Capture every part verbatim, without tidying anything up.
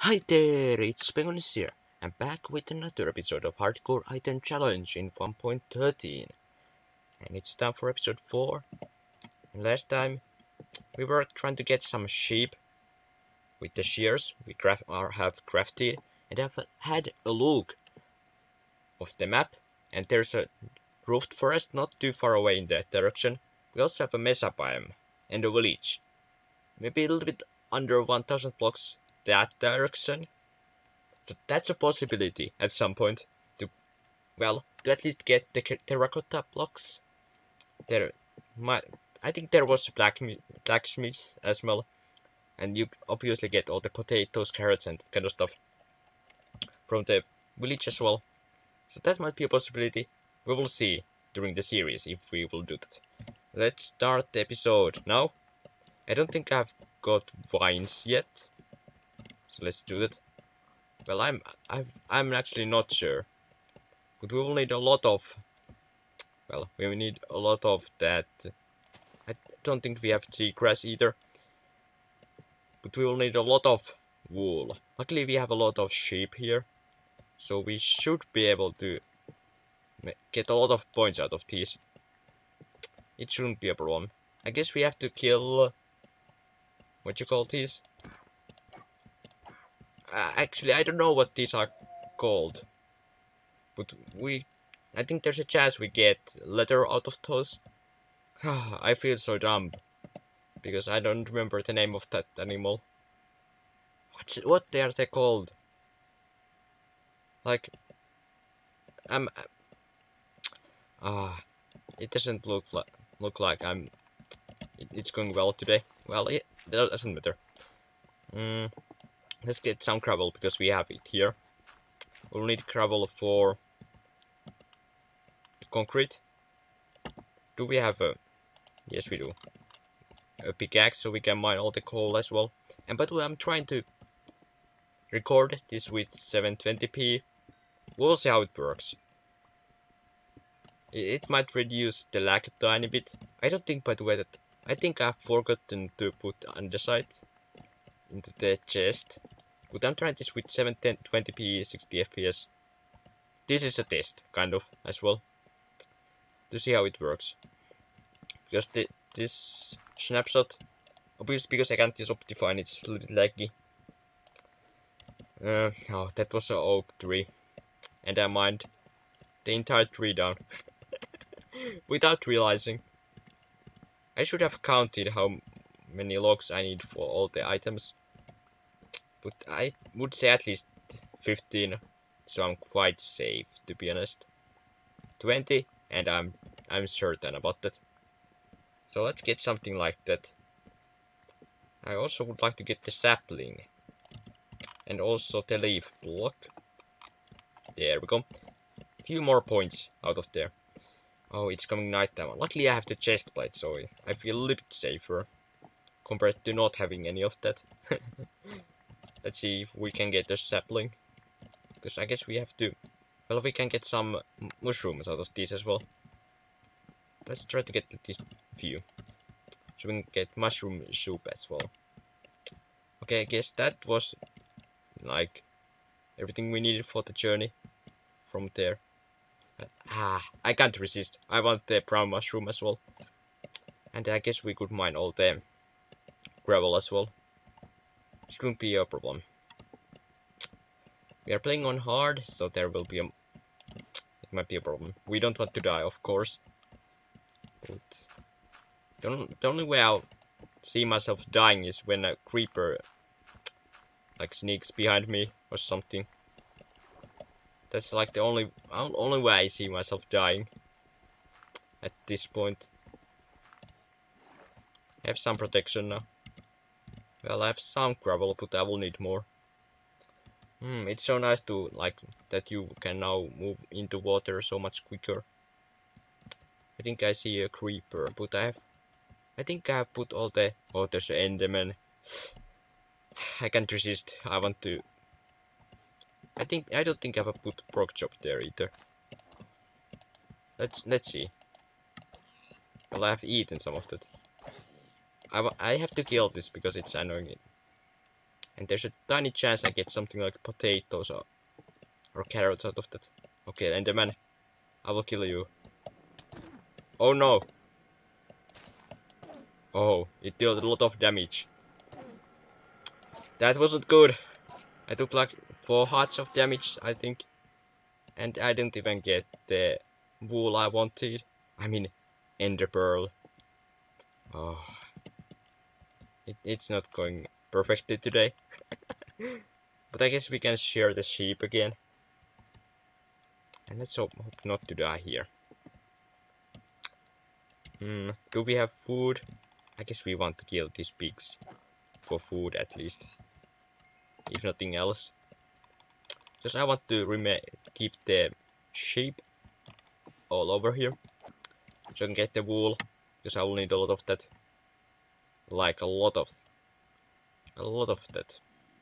Hi there, it's Penguinish here. I'm back with another episode of Hardcore Item Challenge in one point thirteen. And it's time for episode four. And last time we were trying to get some sheep with the shears we craft or have crafted. And I've had a look of the map. And there's a roofed forest not too far away in that direction. We also have a mesa biome and a village. Maybe a little bit under one thousand blocks that direction. So that's a possibility at some point to, well, to at least get the terracotta blocks. There, might, I think there was black blacksmith as well, and you obviously get all the potatoes, carrots, and that kind of stuff from the village as well. So that might be a possibility. We will see during the series if we will do that. Let's start the episode now. I don't think I've got vines yet. So let's do that. Well, I'm I've, I'm actually not sure, but we will need a lot of. Well, we will need a lot of that. I don't think we have seagrass either, but we will need a lot of wool. Luckily, we have a lot of sheep here, so we should be able to get a lot of points out of these. It shouldn't be a problem. I guess we have to kill. What you call these? Uh, actually, I don't know what these are called, but we, I think there's a chance we get leather out of those. I feel so dumb, because I don't remember the name of that animal. What's it, what are they called? Like, I'm, ah, uh, it doesn't look like, look like I'm, it, it's going well today. Well, it, that doesn't matter. Hmm. Let's get some gravel because we have it here. We'll need gravel for the concrete. Do we have a... Yes, we do. A pickaxe so we can mine all the coal as well. And by the way, I'm trying to record this with seven twenty p. We'll see how it works. It might reduce the lag a tiny bit. I don't think, by the way, that... I think I've forgotten to put andesite into the chest. But I'm trying this with seven twenty p sixty F P S. This is a test, kind of, as well. To see how it works. Because the, this snapshot, obviously because I can't use Optifine, it's a little bit laggy. Uh, oh, that was an oak tree. And I mined the entire tree down. Without realizing. I should have counted how many logs I need for all the items. But I would say at least fifteen, so I'm quite safe, to be honest. twenty, and I'm I'm certain about that. So let's get something like that. I also would like to get the sapling, and also the leaf block. There we go. A few more points out of there. Oh, it's coming nighttime. Luckily, I have the chest plate, so I feel a little bit safer compared to not having any of that. Let's see if we can get a sapling. Because I guess we have to... Well, we can get some mushrooms out of these as well. Let's try to get these few. So we can get mushroom soup as well. Okay, I guess that was... like... everything we needed for the journey. From there. Uh, ah, I can't resist. I want the brown mushroom as well. And I guess we could mine all the gravel as well. Shouldn't be a problem. We are playing on hard, so there will be a... It might be a problem. We don't want to die, of course. But the, the only way I'll see myself dying is when a creeper like sneaks behind me or something. That's like the only only way I see myself dying at this point. I have some protection now. Well, I have some gravel, but I will need more. Hmm, it's so nice to, like, that you can now move into water so much quicker. I think I see a creeper, but I have... I think I have put all the... Oh, there's an enderman. I can't resist. I want to... I think... I don't think I have put pork chop there either. Let's, let's see. Well, I have eaten some of that. I, I have to kill this because it's annoying. And there's a tiny chance I get something like potatoes or, or carrots out of that. Okay, Enderman, I will kill you. Oh no! Oh, it dealt a lot of damage. That wasn't good. I took like four hearts of damage, I think. And I didn't even get the wool I wanted. I mean, ender pearl. Oh, it, it's not going perfectly today. But I guess we can share the sheep again. And let's hope, hope not to die here. Hmm, do we have food? I guess we want to kill these pigs. For food at least. If nothing else. Because I want to remain keep the sheep all over here. So I can get the wool. Because I will need a lot of that. Like a lot of... A lot of that.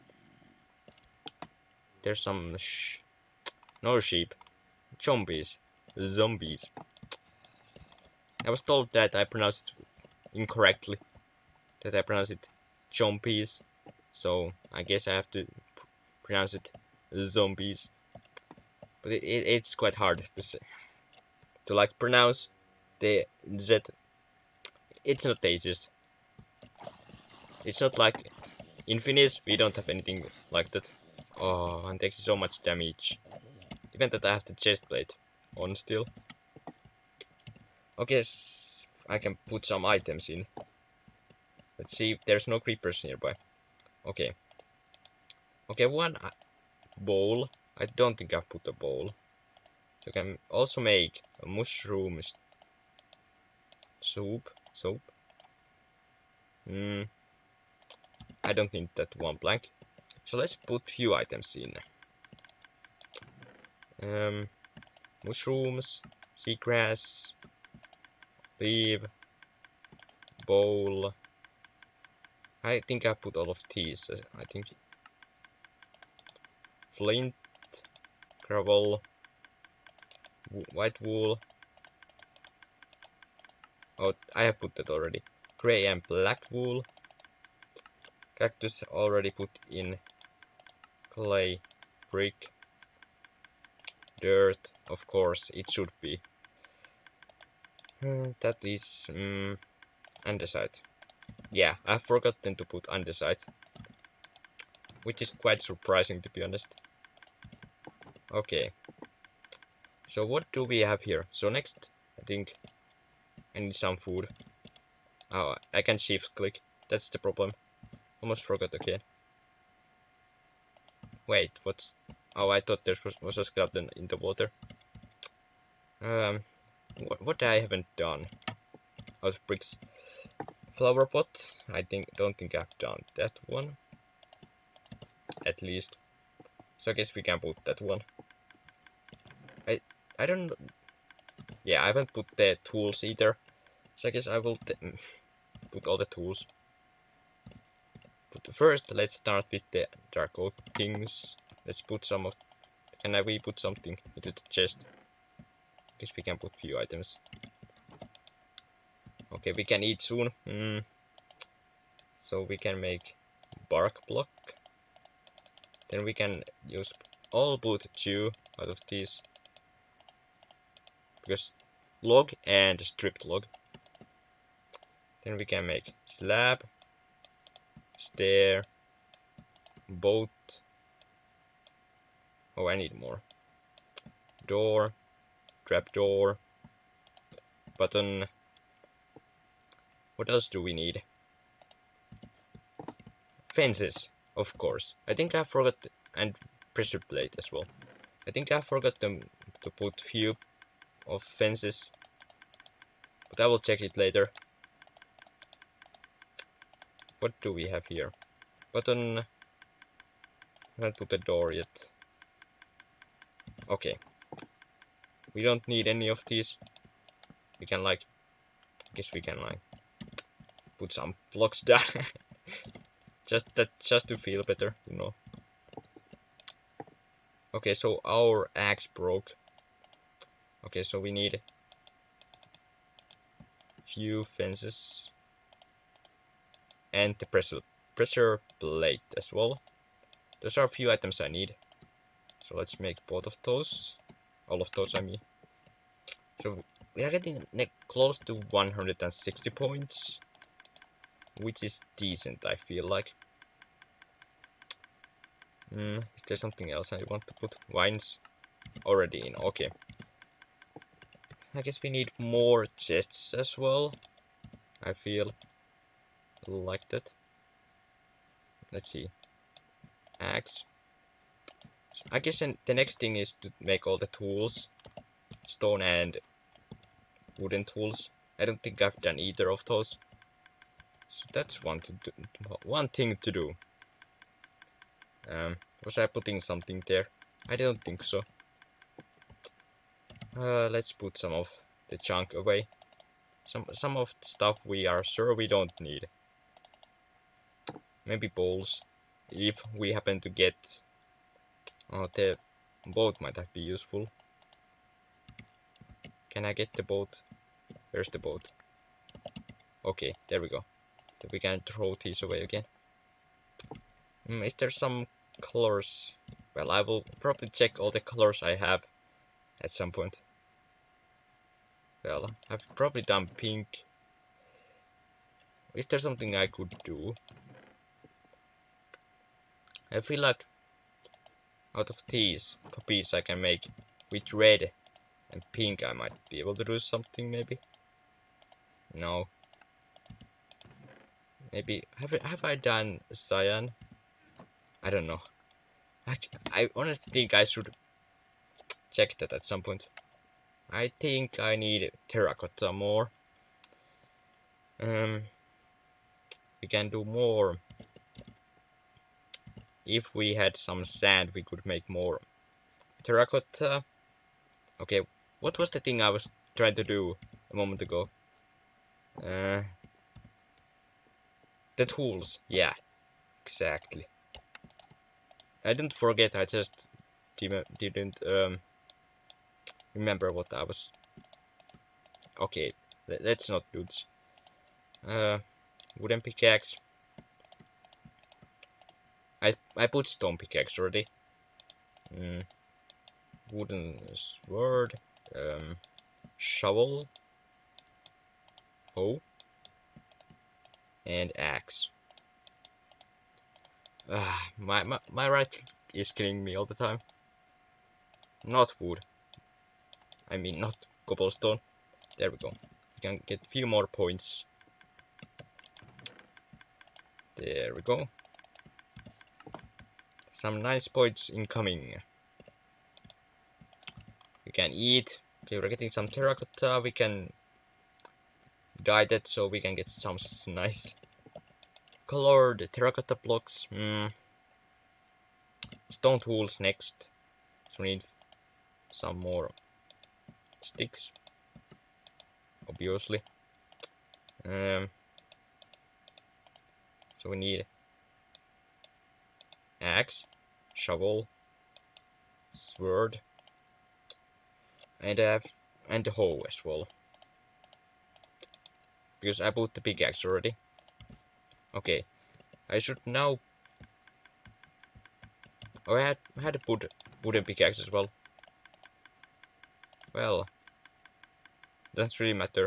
There's some... Sh no sheep. Zombies. Zombies. I was told that I pronounced it incorrectly. That I pronounced it zombies. So I guess I have to pronounce it zombies. But it, it, it's quite hard to say. To like pronounce the Z. It's not the easiest. It's not like in Finnish we don't have anything like that. Oh, and takes so much damage. Even that I have the chest plate on still. Okay, I can put some items in. Let's see if there's no creepers nearby. Okay. Okay, one bowl. I don't think I've put a bowl. You can also make a mushroom soup. Soup. Hmm. I don't need that one blank. So let's put few items in. Um, mushrooms, seagrass, leaf, bowl. I think I put all of these. Uh, I think flint, gravel, white wool. Oh, I have put that already. Grey and black wool. Cactus already put in. Clay, brick, dirt. Of course, it should be. Uh, that is um, andesite. Yeah, I've forgotten to put andesite, which is quite surprising to be honest. Okay. So what do we have here? So next, I think I need some food. Oh, I can shift click. That's the problem. Almost forgot again. Wait, what's... Oh, I thought there was, was a skeleton in the water. Um, what, what I haven't done. Out of bricks. Flower pot. I think don't think I've done that one. At least. So I guess we can put that one. I I don't... Yeah, I haven't put the tools either. So I guess I will put all the tools. But first, let's start with the dark oak things. Let's put some of... Can I we put something into the chest? Guess we can put few items. Okay, we can eat soon. Mm. So we can make bark block. Then we can use all put two out of these. Because log and stripped log. Then we can make slab, stair, boat. Oh, I need more. Door, trapdoor, button. What else do we need? Fences, of course. I think I forgot, and pressure plate as well. I think I forgot them to put few of fences, but I will check it later. What do we have here? Button. I haven't put a door yet. Okay. We don't need any of these. We can like, I guess we can like put some blocks down. just that, just to feel better, you know. Okay, so our axe broke. Okay, so we need few fences and the pressure pressure plate as well. Those are a few items I need. So let's make both of those. All of those, I mean. So we are getting close to one hundred sixty points, which is decent, I feel like. Mm, is there something else I want to put? Wines already in, okay. I guess we need more chests as well. I feel like that. Let's see. Axe. I guess the next thing is to make all the tools. Stone and wooden tools. I don't think I've done either of those. So that's one to do, one thing to do. Um, was I putting something there? I don't think so. Uh, let's put some of the junk away. Some some of the stuff we are sure we don't need. Maybe bowls, if we happen to get. Oh, the boat might have been useful. Can I get the boat? Where's the boat? Okay, there we go. So we can throw these away again. Mm, is there some colors? Well, I will probably check all the colors I have at some point. Well, I've probably done pink. Is there something I could do? I feel like out of these copies I can make with red and pink, I might be able to do something maybe. No. Maybe have I, have I done cyan? I don't know. I, I honestly think I should check that at some point. I think I need terracotta more. Um, we can do more. If we had some sand, we could make more terracotta. Okay, what was the thing I was trying to do a moment ago? Uh, the tools. Yeah, exactly. I didn't forget. I just didn't um, remember what I was. Okay, let's not do this. Uh, wooden pickaxe. I I put stone pickaxe already. Mm. Wooden sword. Um, shovel. Hoe. And axe. Ah, my, my my right click is killing me all the time. Not wood. I mean not cobblestone. There we go. We can get a few more points. There we go. Some nice points incoming. We can eat. Okay, we're getting some terracotta. We can dye that so we can get some nice colored terracotta blocks. Mm. Stone tools next. So we need some more sticks. Obviously. Um, so we need axe, shovel, sword, and uh, and the hoe as well. Because I put the pickaxe already. Okay, I should now. Oh, I had I had to put wooden pickaxe as well. Well, doesn't really matter.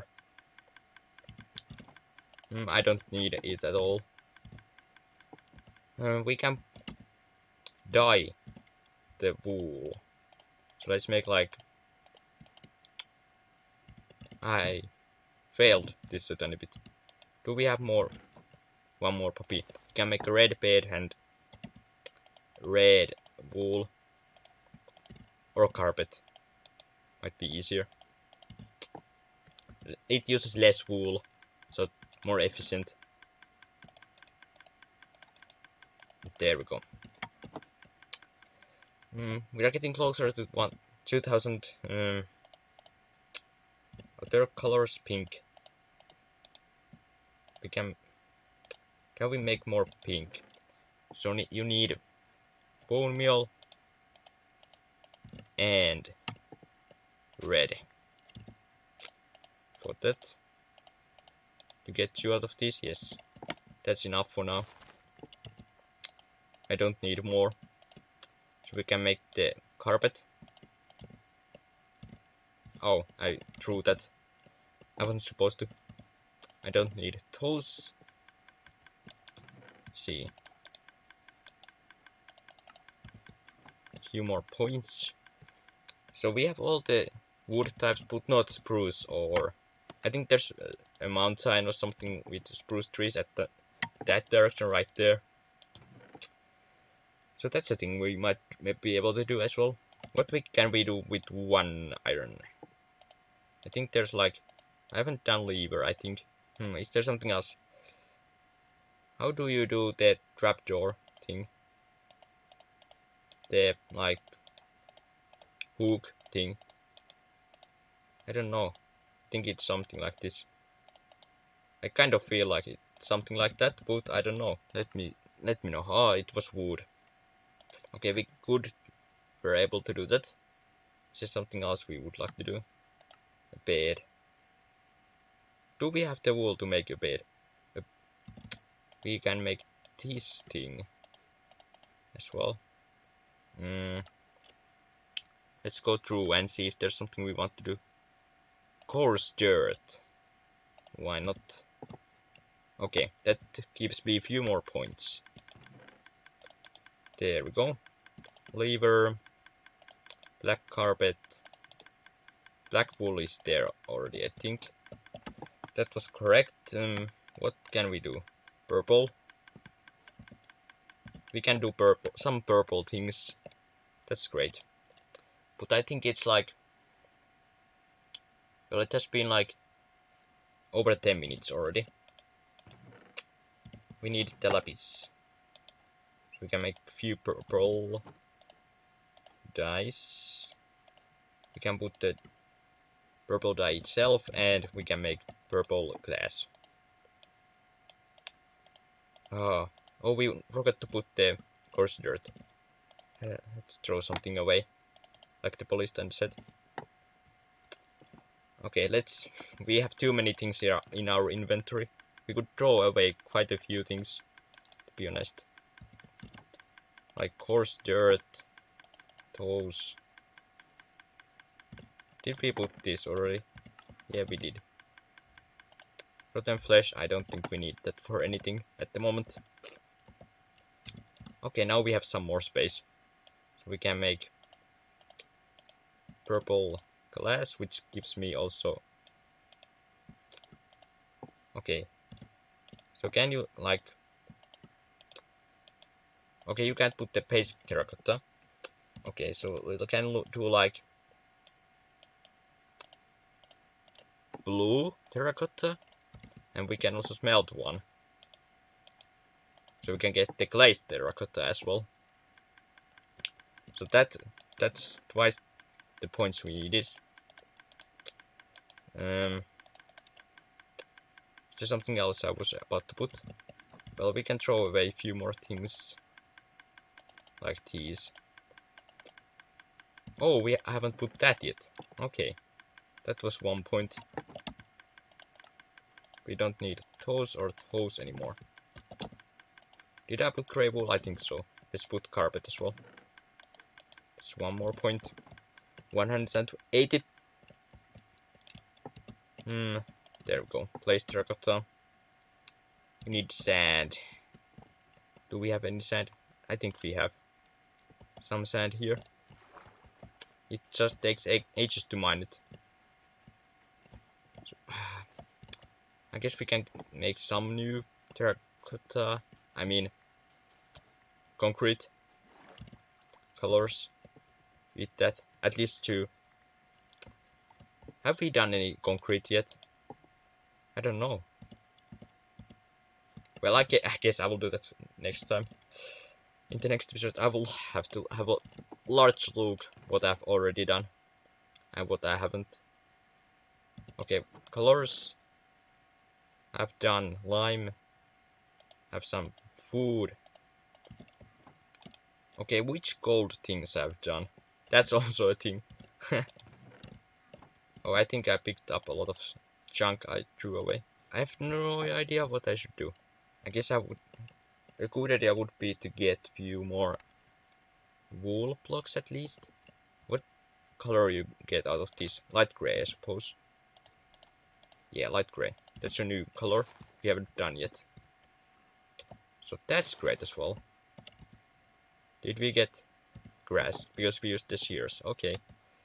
Mm, I don't need it at all. Uh, we can dye the wool. So let's make like. I failed this a tiny bit. Do we have more? One more puppy. We can make a red bed and red wool or carpet. Might be easier. It uses less wool, so more efficient. There we go. Mm, we are getting closer to one two thousand. Um, other colors pink. We can. Can we make more pink? So ne you need bone meal and red. For that, to get two out of these, yes, that's enough for now. I don't need more. So we can make the carpet. Oh, I threw that. I wasn't supposed to. I don't need those. Let's see. A few more points. So we have all the wood types, but not spruce or... I think there's a mountain or something with spruce trees at the, that direction right there. So that's a thing we might be able to do as well. What we can we do with one iron? I think there's like... I haven't done lever, I think. Hmm, is there something else? How do you do that trapdoor thing? The, like, hook thing. I don't know. I think it's something like this. I kind of feel like it's something like that, but I don't know. Let me let me know. Ah, it was wood. Okay, we could we're able to do that. Is there something else we would like to do? A bed. Do we have the wool to make a bed? A, we can make this thing as well. Mm. Let's go through and see if there's something we want to do. Coarse dirt. Why not? Okay, that gives me a few more points. There we go. Lever. Black carpet. Black wool is there already, I think. That was correct. Um, what can we do? Purple. We can do purple, some purple things. That's great. But I think it's like... Well, it has been like over ten minutes already. We need the lapis. So we can make a few purple dyes. We can put the purple dye itself and we can make purple glass. Oh, oh we forgot to put the coarse dirt. Uh, let's throw something away. Like the police stand said. Okay, let's... We have too many things here in our inventory. We could throw away quite a few things, to be honest. Like coarse dirt, those. Did we put this already? Yeah, we did. Rotten flesh, I don't think we need that for anything at the moment. Okay, now we have some more space. So we can make purple glass, which gives me also... Okay. So can you, like... Okay, you can't put the paste terracotta. Okay, so we can do like... blue terracotta. And we can also smelt one. So we can get the glazed terracotta as well. So that that's twice the points we needed. Um, is there something else I was about to put? Well, we can throw away a few more things. Like these. Oh, we haven't put that yet. Okay. That was one point. We don't need those or those anymore. Did I put grey wool? I think so. Let's put carpet as well. Just one more point. one hundred eighty. Hmm. There we go. Place terracotta. We need sand. Do we have any sand? I think we have some sand here. It just takes ages to mine it. So, I guess we can make some new terracotta. I mean, concrete colors with that. At least two. Have we done any concrete yet? I don't know. Well, I guess I will do that next time. In the next episode, I will have to have a large look what I've already done and what I haven't. Okay, colors. I've done lime. Have some food. Okay, which gold things I've done? That's also a thing. Oh, I think I picked up a lot of junk I threw away. I have no idea what I should do. I guess I would... a good idea would be to get few more wool blocks at least. What color you get out of this? Light gray, I suppose. Yeah, light gray. That's a new color we haven't done yet. So that's great as well. Did we get grass? Because we used the shears. Okay.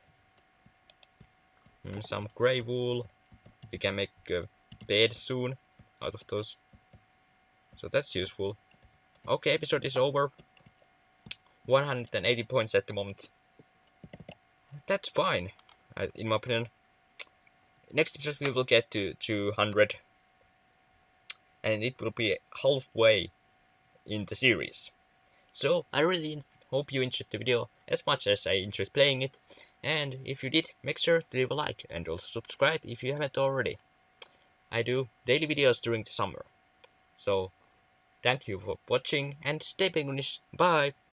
Mm, some gray wool. We can make a bed soon out of those. So that's useful. Okay, episode is over. one hundred eighty points at the moment. That's fine, in my opinion. Next episode we will get to two hundred. And it will be halfway in the series. So I really hope you enjoyed the video as much as I enjoyed playing it. And if you did, make sure to leave a like and also subscribe if you haven't already. I do daily videos during the summer. So thank you for watching and stay penguinish. Bye!